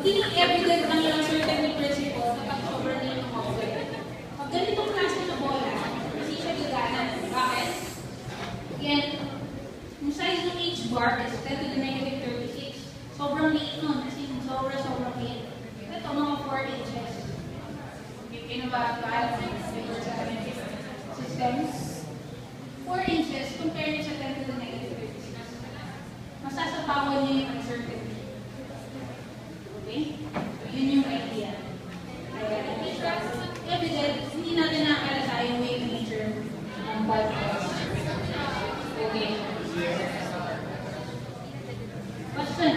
Hindi evident lang yung certain principle kapag sobrang nito ng object. Pag ganitong klase na bola, hindi siya gagana. Bakit? Again, yung size ng each bar is 10 to the negative 36. Sobrang liit nun. Kasi sobrang liit. Ito, mga 4 inches. Okay, kaya ba sa systems? 4 inches compare nyo sa 10 to the negative 36. Masasapawan nyo yung uncertainty. Okay? So, yun yung idea. Evident, hindi natin nakalasa yung wave nature ng particles. Okay. Question?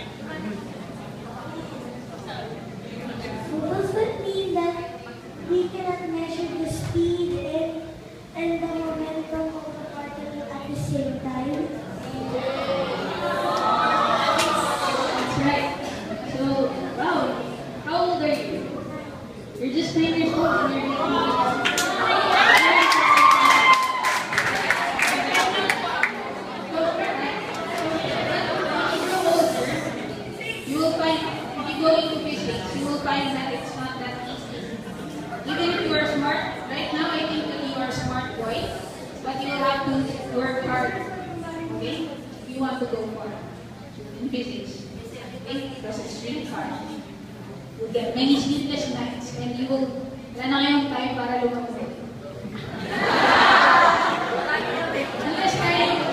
So does that mean that we cannot measure the speed and the momentum of the particle at the same time? That's right. So, wow, how old are you? You're just 9 years old and you're you will find, if you go into physics, you will find that it's not that easy. Even if you are smart, right now I think that you are a smart boy, but you will have to work hard, okay? If you want to go far in physics, okay? Because it's really hard. You'll get many sleepless nights, and you will, wala na kayong time para lumabas. Unless kaya yung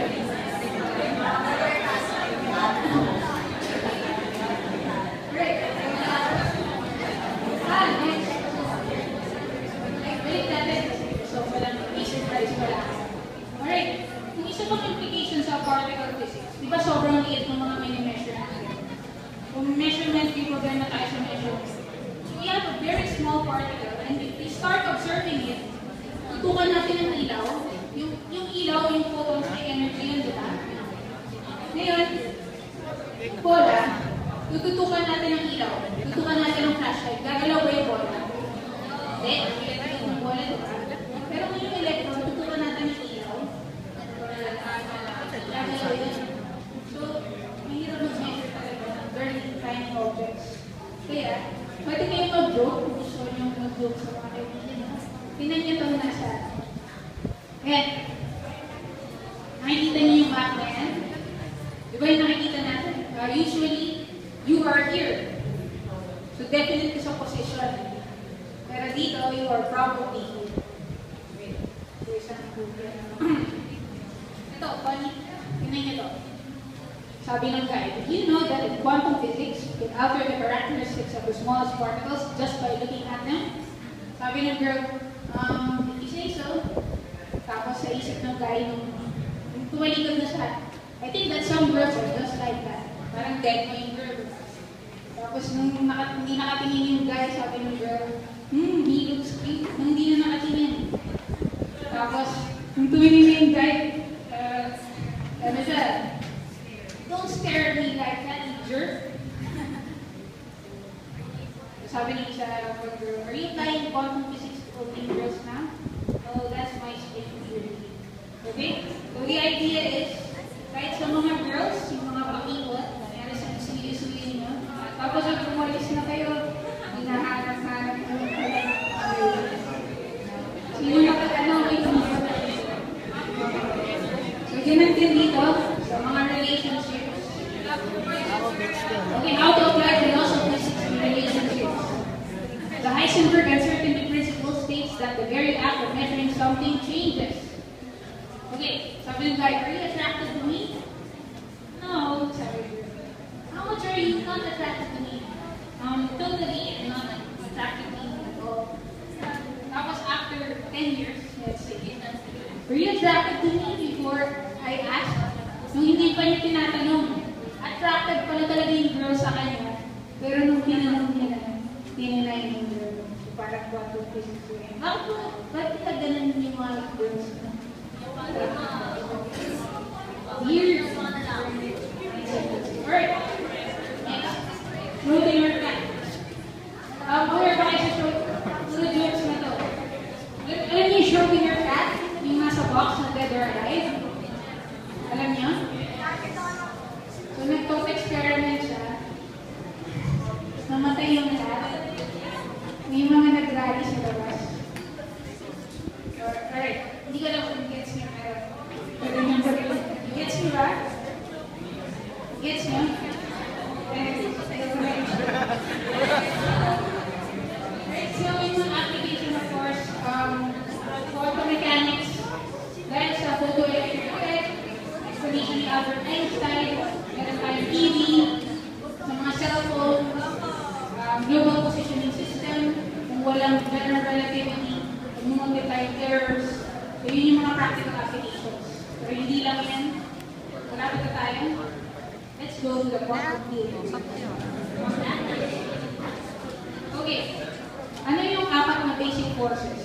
Alright, yung isa pang implication sa particle physics, di ba sobrang liit ng mga mini-measure natin? Kung measurement, may problema tayo sa measurement. So we have a very small particle, and if we start observing it, tutukan natin ang ilaw. Yung ilaw, yung photons, may energy yun, di ba? Ngayon, bola, tututukan natin ang ilaw. Tutukan natin ang flashlight. Gagalaw ba yung bola? Hindi, electric yung bola, di ba? Pero kung yung electron, tutukan natin ang ilaw. Gagalaw yun. So, mahirap mag-measure talaga ng very tiny objects. Kaya, pwede kayong mag-joke kung gusto nyo mag-joke sa mga kaibigan. Tingnan nyo itong nasa. Ayan. Nakikita nyo yung map na yan? Di ba yung nakikita natin? Usually, you are here. So, definite ka sa position. Pero dito, you are probably here. Wait. So, isang Google. Ito, funny. Tingnan nyo ito. Sabi ng guy, did you know that in quantum physics, you can alter the characteristics of the smallest particles just by looking at them? Sabi ng girl, did you say so? Tapos sa isip ng guy, nung tumalikod na siya, I think that some girls are just like that. Parang dead mo yung girl. Tapos nung hindi nakatingin yung guy, sabi ng girl, he looks cute. Nung hindi na nakatingin. Tapos, nung tumingin yung guy, ano siya, don't stare at me like that, you jerk. Sabi ng isa girl, are you applying quantum physics to only girls now? Oh, that's my state theory. Okay? So the idea is, kahit sa mga girls, yung mga pakikot, kaya sa suyi-suyi nyo, tapos ang umalis na kayo, hinahanap-hanap nyo yung sino na ano, may tumulong. So, ganun din dito, sa mga relationships. Okay, how to apply the laws of physics in relationships. The Heisenberg uncertainty principle states that the very act of measuring something changes. Okay, sabi ng guy, are you attracted to me? No, sabi ng girl. How much are you not attracted to me? Totally not attracted to me at all. Tapos after 10 years, let's say, were you attracted to me before I asked? Nung hindi pa niya tinatanong, attracted pala talaga yung girl sa kanya. Pero nung tinanong niya na, tinanay yung girl. So parang quantum physics yun. Bakit kita ganun yung mga girls na? Years. Alright. Next. Moving your cat. Where ba kayo sa jokes na to? Alam niyo yung stroking your cat? Yung nasa box na dead or alive? Alam niyo? So nag-top experiment siya. practical applications. Pero hindi lang yan. Malapit na tayo. Let's go to the quantum field. Okay. Ano yung apat na basic forces?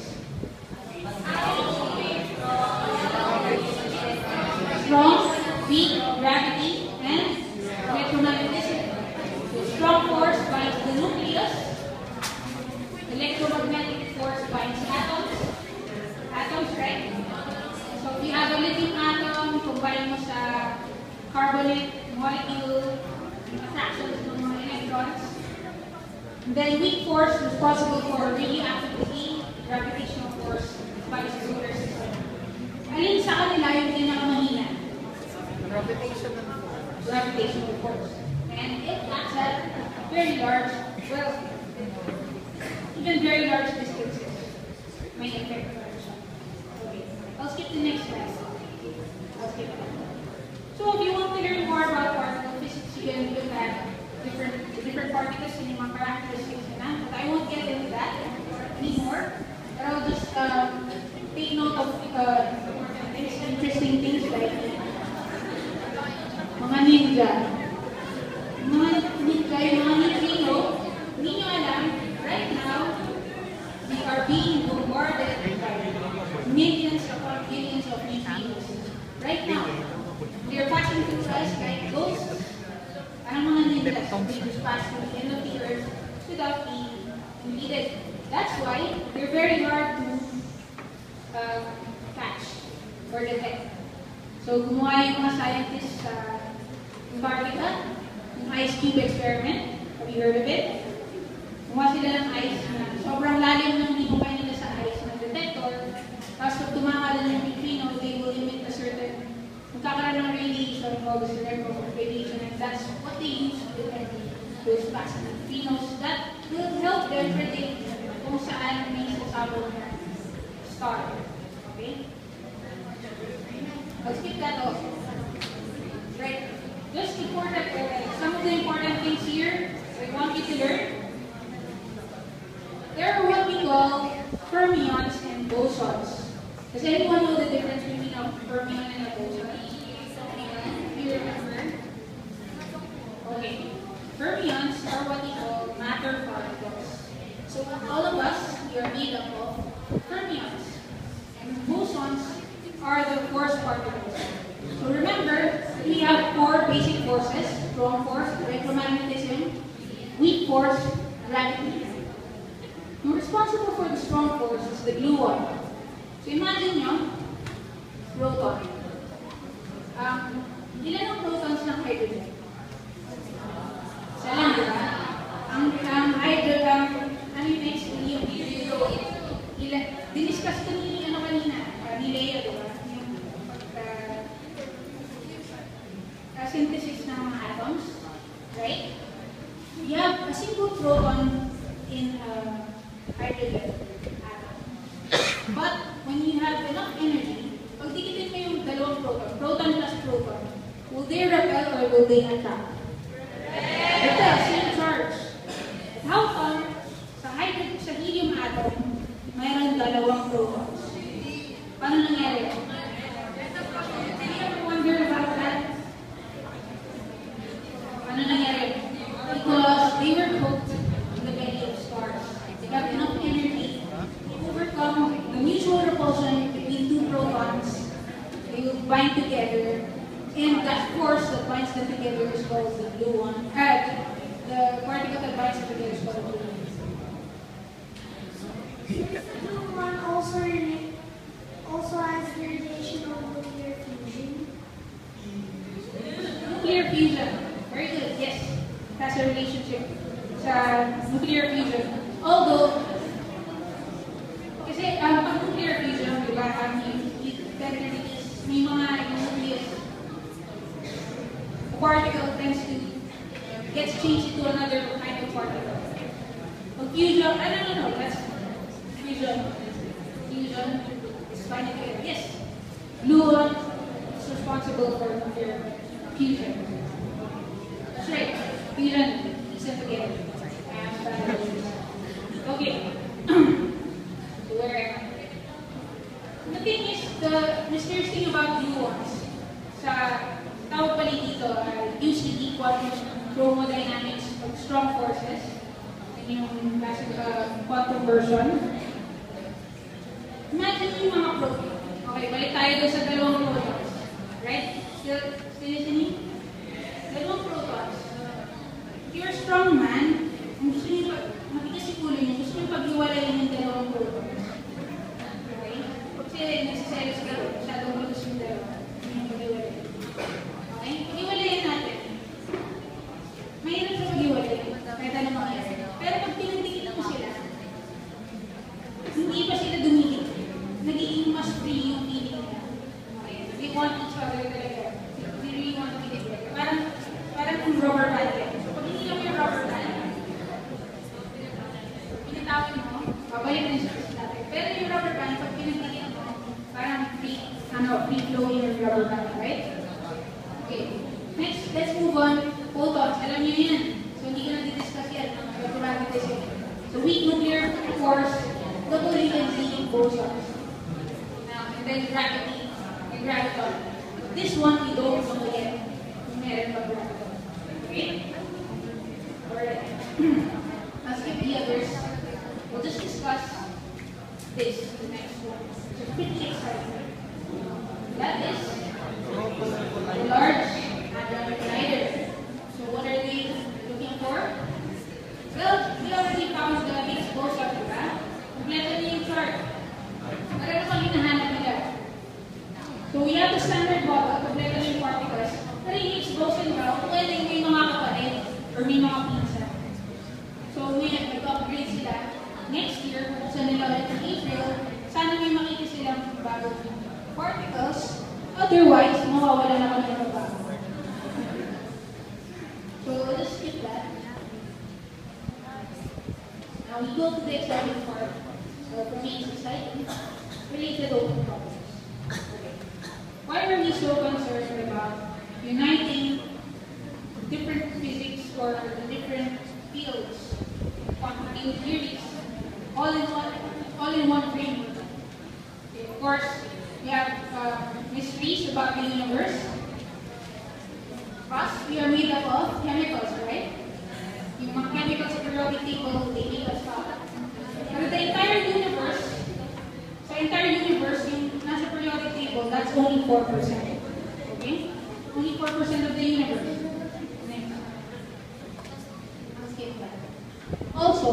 Strong, weak, gravity, and electromagnetism. So strong force binds the nucleus. Electromagnetic force binds atoms. Atoms, right? So if you have a lithium atom, combine mo sa carbonate molecule, attractions ng mga electrons. And then weak force responsible for radioactivity, gravitational force binds the solar system. Alin sa kanila yung pinakamahina? Gravitational force. And it acts at very large, well, even very large distances may affect the siya. Okay. I'll skip the next slide. I'll skip it. So if you want to learn more about particle physics, you can look at different particles and yung mga characteristics na. But I won't get into that anymore. But I'll just take note of interesting things like mga ninja. Mga ninja, yung mga neutrino, hindi nyo alam, right now, we are being bombarded by millions upon billions of neutrinos. Right now, they are passing through us like ghosts. Parang mga ninjas, they just pass through the end of the earth without being impeded. That's why they're very hard to catch or detect. So, gumawa yung mga scientists sa Antarctica, yung ice cube experiment. Have you heard of it? Gumawa sila ng ice na sobrang lalim ng hibukay nila sa ice ng detector. Tapos pag tumakas ng neutrino, they will emit a certain magkakaroon ng radiation called the cerebral radiation, and that's what they use to detect those fast neutrinos. That will help them predict kung saan may sasabog na star. Okay? I'll skip that off. Right. Just important, some of the important things here I want you to learn. There are what we call fermions and bosons. Does anyone know the difference between a fermion and a boson? Do you remember? Okay. Fermions are what we call matter particles. So all of us, we are made up of fermions. And bosons are the force particles. So remember, we have four basic forces: strong force, electromagnetism, weak force, gravity. Yung responsible for the strong force is the gluon. So imagine nyo, proton. Ilan ang protons ng hydrogen? Isa lang, di ba? Ang hydrogen, ano yung next? Diniscuss ko ni kanina, ni Lea, di ba? Synthesis ng mga atoms, right? You have a single proton in hydrogen atom. But when you have enough energy, pag dikitin mo yung dalawang proton plus proton, will they repel or will they attract? Repel, same charge. But how come sa helium atom, mayroon dalawang protons? Paano nangyari? Did you ever wonder about that? Ano nangyari? Because they were cooked in the belly of stars. They have enough energy to overcome the mutual repulsion between two protons. They will bind together, and that force that binds them together is called the gluon. The particle that binds them together is called the gluon. Gluon also has the relation of nuclear fusion. Nuclear fusion. Very good, yes. That's a relationship sa nuclear fusion. Although, kasi pag nuclear fusion, di ba, may mga nucleus, a particle tends to gets changed into another kind of particle. Pag fusion, no, that's fusion. Fusion is finding together. Yes. Gluon is responsible for nuclear fusion. That's right. Fusion is together. Okay. So where am I? The thing is, the dynamics of strong forces. Yan yung classic quantum version. Imagine yung mga protons. Okay, balik tayo doon sa dalawang protons. Right? Still listening? Dalawang protons. If you're a strong man, kung gusto nyo, matigas yung ulo nyo, gusto nyo pag-iwalayin yung dalawang protons. Okay? Kasi nagsiselos ka, masyadong magus yung dalawa. Hindi yung pag-iwalayin. Okay? Pag-iwalayin natin. Mahirap sa pag-iwalayin. Kahit ano mangyari. Pero pag pinagdikit mo sila, hindi pa sila dumikit. Nagiging mas free yung feeling nila. Okay? They want each other talaga. They really want to be together. Parang yung rubber band yan. So pag hindi lang yung rubber band, pinatawin mo, babalik na siya sa dati. Pero yung rubber band, pag pinagdikit mo, parang free flow yung rubber band, right? Okay. Next, let's move on. Photons. Alam niyo yan. So hindi ko na di-discuss yan. So weak nuclear force, totally can see bosons. And then gravity, and graviton. But this one, we don't know yet. Meron pa graviton. Okay? Alright. I'll skip the others. We'll just discuss this, the next one. So pretty exciting. That is the Large Hadron Collider. So what are they looking for? Well, we already found the Higgs boson, diba? Kompleto niyo yung chart. Meron pang hinahanap nila. So we have the standard model, kompleto niyo yung particles. Pero yung Higgs boson ba, pwede may mga kapatid or may mga pinsan. So may nag-upgrade sila. Next year, kung nila ulit in April, sana may makita silang bagong particles. Otherwise, mawawala na kami ng bago. So let's skip that. Now we go to the exciting part. For me, it's exciting. Related open problems. Okay. Why are we so concerned about uniting different physics or the different fields, quantum field theories, all in one framework? Okay, of course, we have mysteries about the universe. Us, we are made up of chemicals, right? Yung mga chemicals sa periodic table, they make us up. But the entire universe, yung nasa periodic table, that's only 4%. Okay? Only 4% of the universe. Next. I'll skip that. Also,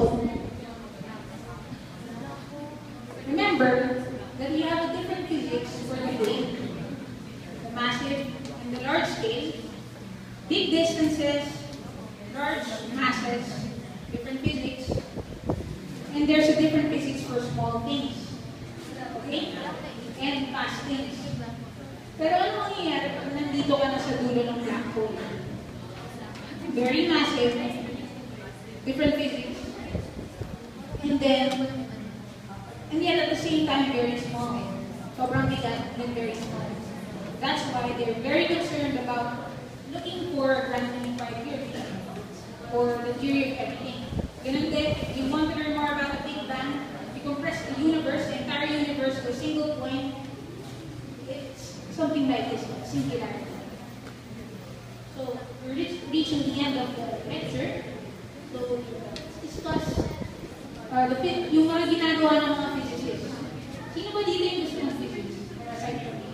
remember that we have a different physics for the big, the massive, and the large scale. Big distances, large masses, different physics, and there's a different physics for small things, okay? And fast things. Pero ano mangyayari pag nandito ka na sa dulo ng black hole? Very massive, different physics, and yet at the same time very small. Sobrang bigat and very small. That's why they're very concerned about looking for quantum unified theory, or the theory of everything. Ganun din, if you want to learn more about the Big Bang, you compress the universe, the entire universe, to a single point. It's something like this, singularity. So, we're reaching the end of the lecture. So, let's discuss yung mga ginagawa ng mga physicists. Sino ba dito yung gusto ng physics? Aside from me.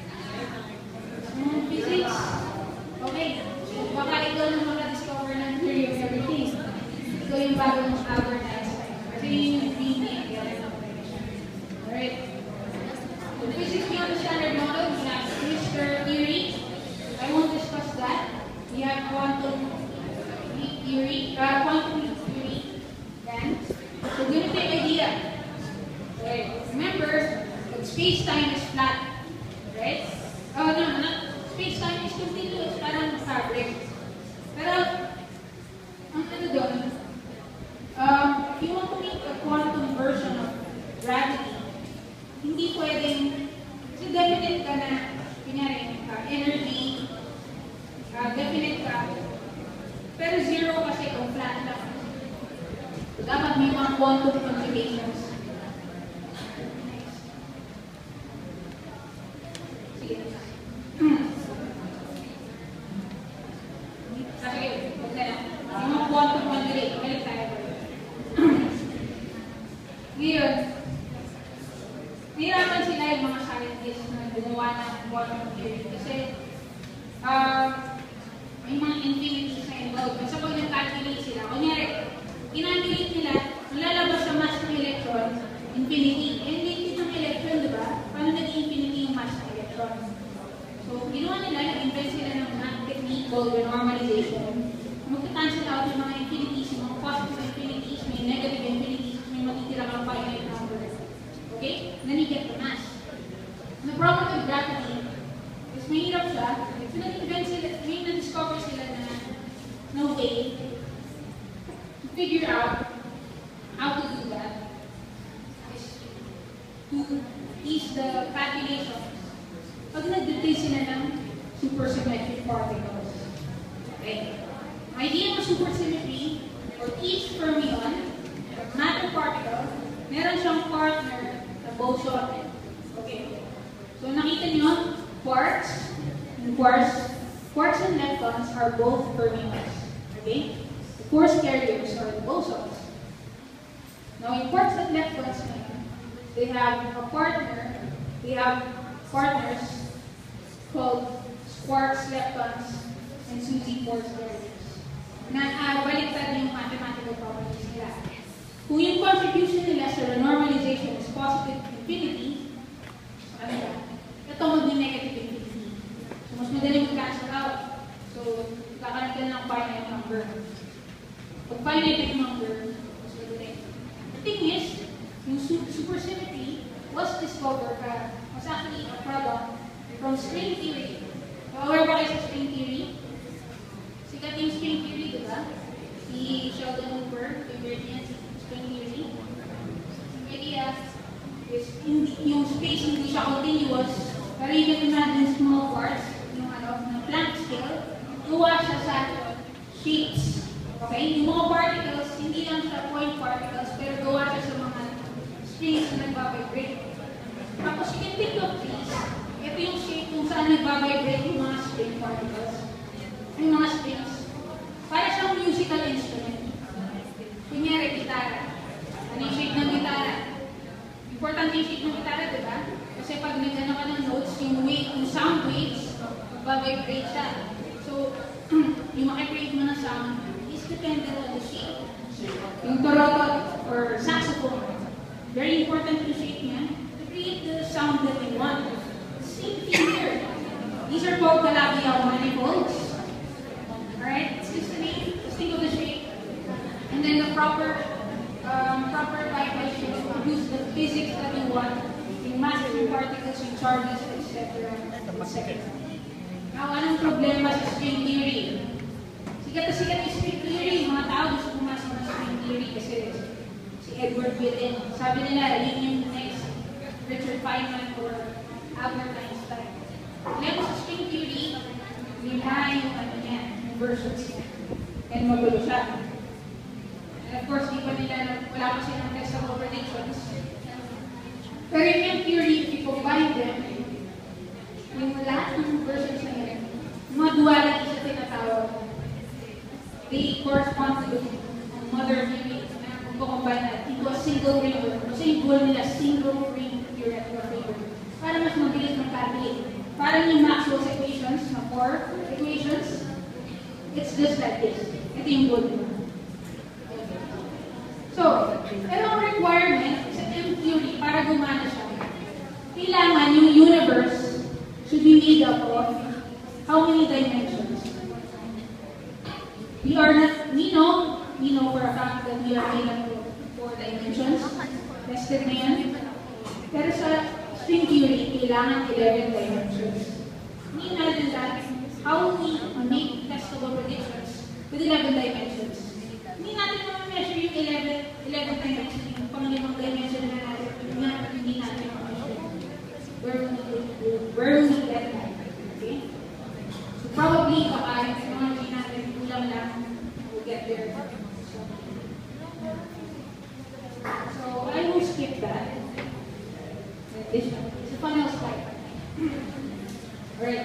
Physics? Okay. So, baka ikaw na maka-discover ng theory of everything. Ikaw yung bagong Albert Einstein. Kasi yun yung dream niya. Alright. So, physics beyond the standard model, we have Richter theory. I won't discuss that. We have quantum theory. Then, so ganito yung idea. Okay. Remember, that space-time is flat. Right? Space-time is continuous, parang fabric. Pero, ang ano doon, if you want to make a quantum version of gravity, hindi pwedeng, kasi definite ka na, kunyari, energy, definite ka, pero zero kasi kung flat lang. So, dapat may mga quantum conjugations. Sige. Sige, huwag na lang. balik tayo. Ngayon, nahirapan sila yung mga scientists na gumawa ng quantum theory kasi may mga infinities na involved. Kasi pag nag-calculate sila, kunyari, kinalculate nila, malalabas sa mass ng electron, infinity. And liquid ng electron, di ba? Paano naging infinity yung mass ng electron? So, ginawa nila, nag-invent sila ng math technique called normalization. Mag-cancel out yung mga infinities, yung mga positive infinities, may negative infinities, may matitira kang finite number. Okay? Then you get the mass. The problem with gravity is mahirap siya. So, nag-invent sila, may na-discover sila na no way to figure out how to do that is to ease the calculations. Pag nag-detain sila ng supersymmetric particles. Okay? Ang idea ng supersymmetry, for each fermion, matter particle, meron siyang partner na boson. Okay. So nakita nyo, quarks and leptons are both fermions. Okay? The force carriers are the bosons. Now in quarks and leptons, they have a partner, they have partners called quarks, leptons, and SUSY force carriers. Na baliktad yung mathematical properties nila. Kung yung contribution nila sa normalization is positive infinity, so ano ba? Ito maging negative infinity. So mas madaling mag-cancel out. So kakaroon ka ng finite number. Pag finite number, mas madaling. The thing is, yung supersymmetry was discovered, was actually a product from string theory. So aware ba kayo sa string theory? Sikat yung string theory, diba? Si Sheldon Cooper, favorite niya, string theory. Yung idea is yung space hindi siya continuous, pero you can imagine small parts, yung na Planck scale, gawa siya sa shapes. Okay? Yung mga particles, hindi lang siya point particles, pero gawa siya sa mga strings na nagbabibrate. Tapos you can think of these. Ito yung shape kung saan nagbabibrate yung mga string particles. Yung mga strings. Para siyang musical instrument. Kunyari, gitara. Ano yung shape ng gitara? Important yung shape ng gitara, diba? Kasi pag nagano ka ng notes, yung sound waves, magbabibrate siya. So, yung makikreate mo ng sound is dependent on the shape. Yung torotot or saxophone, very important yung shape niya to create the sound that we want. Same thing here. These are called Calabi-Yau manifolds. Alright, it's just the name. Just think of the shape. And then the proper vibration to produce the physics that you want. Yung masses ng particles, yung charges, etc. Now, anong problema sa string theory? Sikat na sikat yung string theory. Mga tao gusto pumasok ng string theory kasi si Edward Witten. Sabi nila, yun yung next Richard Feynman or Albert Einstein. Level sa string theory, nila yung ano niya, yung versions niya. And magulo siya. And of course, di pa nila, wala pa silang testable predictions. Pero yung theory, if you combine them, yung lahat ng versions na yun, mga duality sa tinatawag, they correspond to the mother theory na kung combine na into a single ring. Kasi yung goal nila, single ring theoretical favor. Para mas mabilis mag-calculate. Parang yung Maxwell's equations, na 4 equations, it's just like this. Ito yung goal nila. So, pero ang requirement sa M theory para gumana siya, kailangan yung universe should be made up of how many dimensions? We know for a fact that we are made up of 4 dimensions. Tested na yan. Pero sa string theory, kailangan 11 dimensions. Imagine that, how we make testable predictions with 11 dimensions. Hindi natin ma-measure yung 11 dimensions, yung pang-limang dimension na natin, hindi natin ma-measure. Where will we get that? Okay? So probably, baka yung technology natin, kulang lang, we'll get there. So I will skip that. This one is a funnel slide. Alright.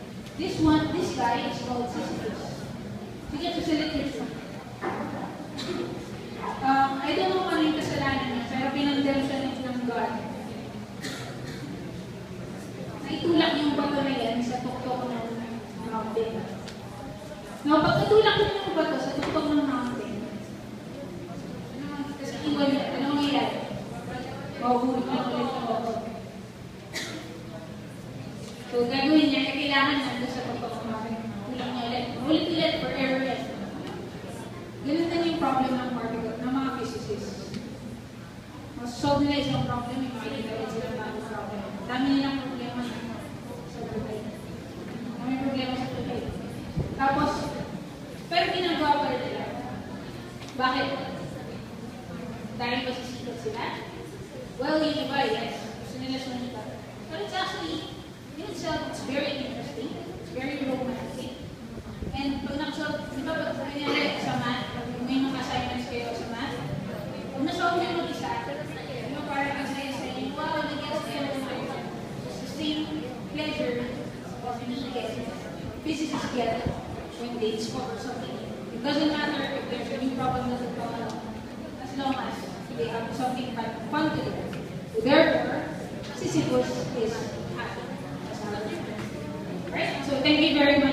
This guy is called Sisyphus. Sige, facilitators. problem ng particle, ng mga physicists. Mas-solve nila isang problem, may makikita rin silang bagong problem. Dami nilang problema sa buhay. May problema sa buhay. Tapos, pero ginagawa pa rin nila. Bakit? Dahil ba sisikat sila? Well, yung iba, yes. Gusto nila sumikat. But it's actually, in itself, it's very interesting. It's very romantic. And pag nakasolve, di ba pag kunyari sa math, pag may mga assignments kayo sa math, pag nasolve nyo mag-isa, di ba parang ang saya-saya, wow, nag-guess kayo ng mga. It's the same pleasure of physicists get when they discover something. It doesn't matter if there's a new problem that will come along, as long as they have something fun to do. Therefore, Sisyphus is happy. Right? So thank you very much.